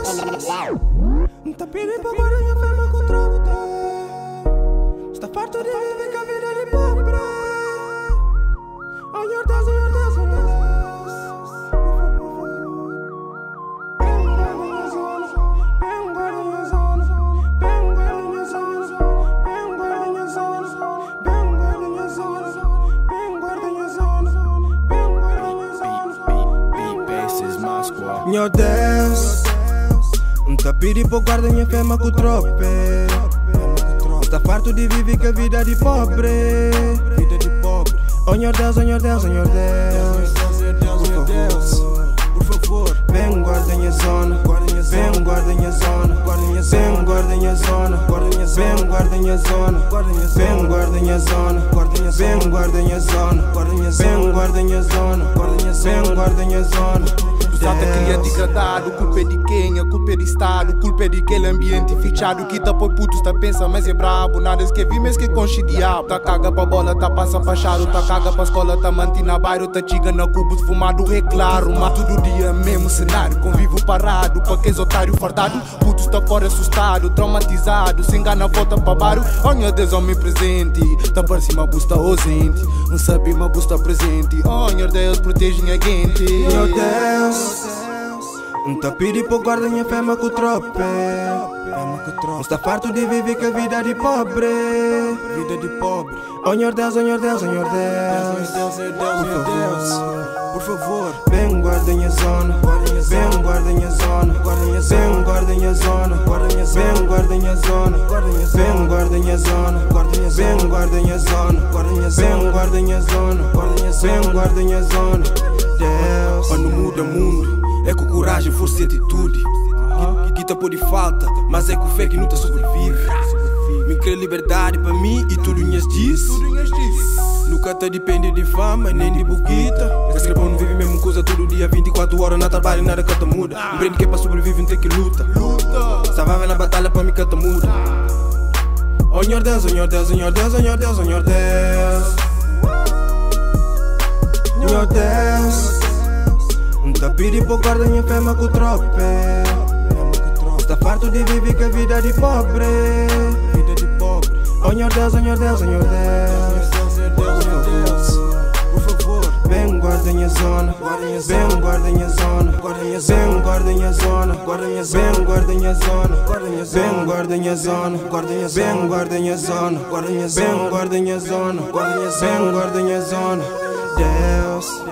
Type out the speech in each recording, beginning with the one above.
Tá pedindo pra guardar minha fama com tropa. Está farto de viver com a vida de pobre. Oh, your Deus, oh, your Deus, oh, your Deus. Meu Deus, tá pedindo pra guardar minha fama com tropa. Está farto de viver com a vida de pobre. Oh, your Deus, oh, your Deus, oh, your Deus. Por favor, vem guarda minha zona. Vem guarda minha zona. Vem guarda minha zona. Vem guarda minha zona. Vem guarda minha zona. Vem guarda minha zona. Vem guarda minha zona. Vem guarda minha zona. Trata cria degradado, culpa é de quem? A culpa é de Estado, culpa é de aquele ambiente fechado. Que tá por putos, tá pensa, mas é brabo. Nada que vi, mas que conche diabo. Tá caga pra bola, tá passa pra charo. Tá caga pra escola, tá manti na bairro. Tá chiga na cubos, fumado, é claro. Mas todo dia mesmo cenário, convivo parado. Pra quem otário fardado, putos tá fora assustado, traumatizado. Se engana, volta pra bairro. Oh meu Deus, homem presente. Tá para cima, busta ausente. Não sabe, mas busta presente. Oh meu Deus, protegem a gente. Meu Deus, tá pedindo pra guardar minha fama com tropa. Está farto de viver com a vida de pobre. Oh, your Deus, oh, your Deus, oh, your Deus. Por favor, vem guarda minha zona. Vem guarda minha zona. Vem guarda minha zona. Vem guarda minha zona. Vem guarda minha zona. Vem guarda minha zona. Vem guarda minha zona. Vem guarda minha zona. Deus, para não muda mundo, é com coragem, força e atitude. Que tá por falta, mas é com fé que não tá sobrevive. Me quer liberdade para mim e tudo minhas diz. Nunca tá depende de fama nem de buguita. Esse que não vive mesmo coisa todo dia 24 horas na trabalho e nada canta muda. Empreende que é pra sobreviver não tem que luta. Estava na batalha para mim canta muda. Oh your Deus, oh your Deus, oh your Deus, oh your Deus, oh your Deus. meu Deus, tá pedindo pra guardar minha fama com tropa. Está farto de viver com a vida de pobre. Oh your Deus, oh your Deus, oh your Deus. Por favor, vem guarda minha zona. Vem guarda minha zona. Vem guarda minha zona. Vem guarda minha zona. Vem guarda minha zona. Vem guarda minha zona. Vem guarda minha zona. Vem guarda minha zona. Deus.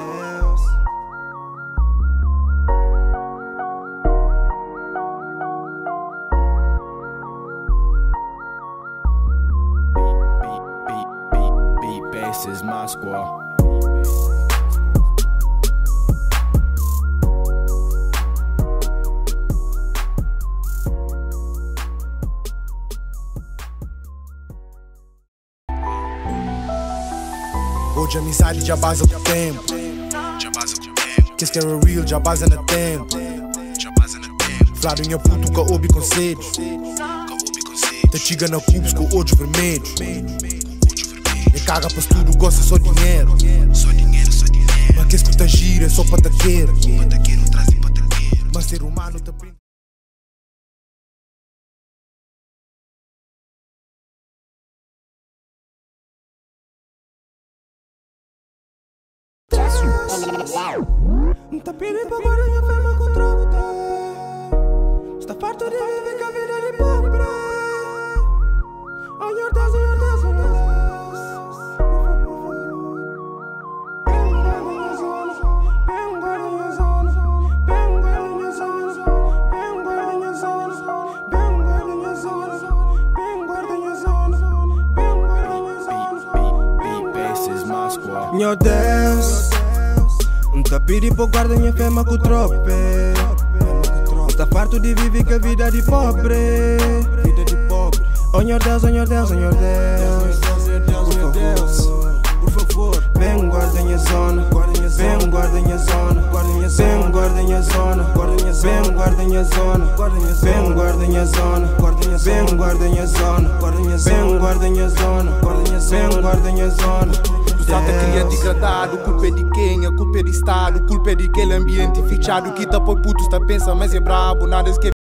This is my squad. Hoje a amizade já base o tempo. Que esse que era real já base no tempo. Flávio minha puto com ouve conselhos. Te chiga na cubos com olhos vermelhos. E caga pra tudo, gosta só dinheiro. Mas que escuta gira é só pra taqueiro. Mas ser humano te aprende. Tá pedindo pra guardar minha fama com tropa. Está farto de viver com a vida de pobre. Oh your Deus, oh your Deus, oh your Deus. Meu Deus, tá pedindo pra guardar minha fama com tropa. Está farto de viver com a vida de pobre. Oh your Deus, oh your Deus, oh your Deus. Por favor, vem guarda minha zona. Vem guarda minha zona. Vem guarda minha zona. Vem guarda minha zona. Vem guarda minha zona. Vem guarda minha zona. Vem guarda minha zona. Vem guarda minha zona. Trata cria degradado, culpa é de quem? A culpa é de Estado, culpa é de aquele ambiente fechado. Que tá por putos, tá pensa, mas é brabo. Nada que